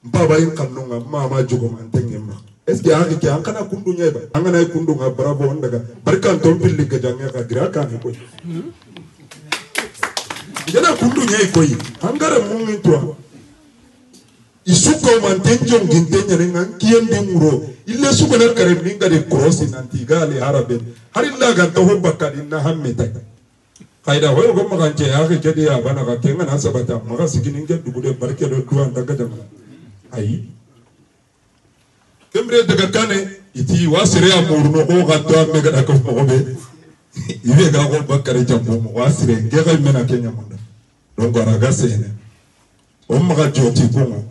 Baba in kanunga mama jogo mantengema. Est-ce que angi ki ankana kundunya ba? Angana kundunga bravo ondaga. Barkan tompil liga janga ka graka ni ko. Jana kundunya iko yi. Angara mungi twa. Isuko mantenjo ngintenya ngan kiyende muro. Ille suko na kare minga de cross nantiga le harabe. Harilla ga to bakari na hammeta. Kaida hoyo go maganje ya ke kedi ya bana ka kenga na sabata maga sigini nge dugude barke do duan daga jama. Ai kembre daga kane iti wasire amurno ko gato mega da ko mobe ibe ga ko bakare jambo mo wasire nge ga mena kenya munda donc araga sene o maga joti ko mo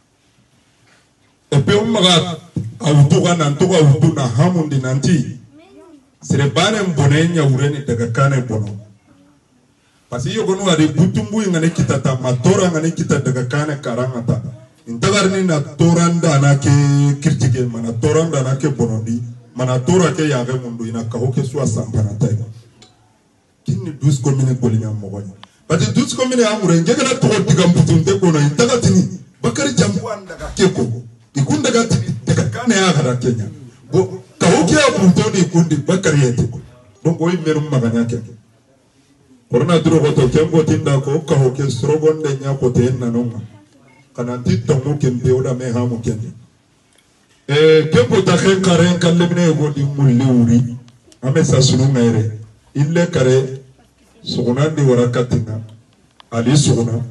e pe o maga awtu ga nan to ga awtu na hamundi nanti sire bane mbonenya ureni daga kane bono pasi yo gonu ari butumbu ngane kitata matora ngane kita daga kane karangata intagarni na toranda na ke kirtige mana toranda na ke bonondi mana tora ke yage mundu ina kahoke swa sampana tay kinni dus commune bolinya mogonya pati dus commune amure ngegala to digam butunde kono intagatini bakari jambu andaga keko ikunda gati daga kane yaga Kenya bo kahoke ya buntoni kundi bakari yete donc oy merum maganya ke korona duro goto kembo tinda ko kahoke srogonde nya ko te nanonga kananti tongu kembe oda me hamu kende kembo ta khen karen kallemne go di mulli uri ame sa sunu ngere ille kare suguna di warakatina ali suguna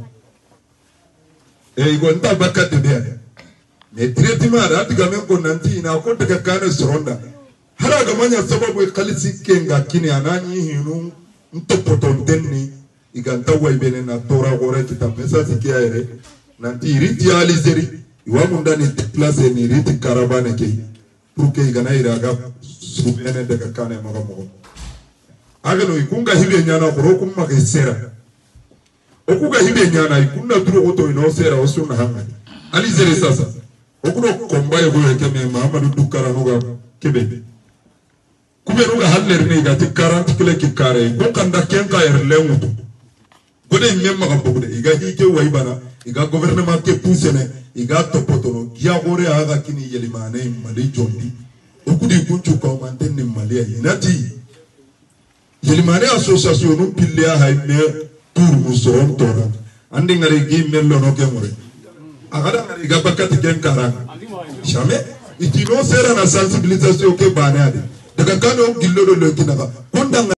igo nta bakate be me tretima rat gamen ko nanti ina ko daga kana soronda hara ga manya sababu khalisi kenga kini anani hinu ntopoto denni iganta waibene na tora gore kita message kiaere nanti riti alizeri iwamu ndani place ni riti karabane ke pour que igana iraga subene daga kane maga mogo agano ikunga hibe nyana korokum maga sera okuga hibe nyana ikunna duro goto ino sera osuna hanga alizeri sasa okuno kombaye go yekeme Muhammadu dukara noga kebe kubero ga haller ne ga 40 kilo ki kare ko kanda kenka yerlengu gode memma ga bogude iga hike waibana iga gouvernement ke pousene iga topotono giya gore aga kini yelimane mali jondi okudi kunchu ko mantene mali inati yelimane association no pille ha me tour musoron tora andi ngari gi mello no kemore agada ngari ga bakati ken kara jamais itino sera na sensibilisation ke banade daga kano gillo do le kinaka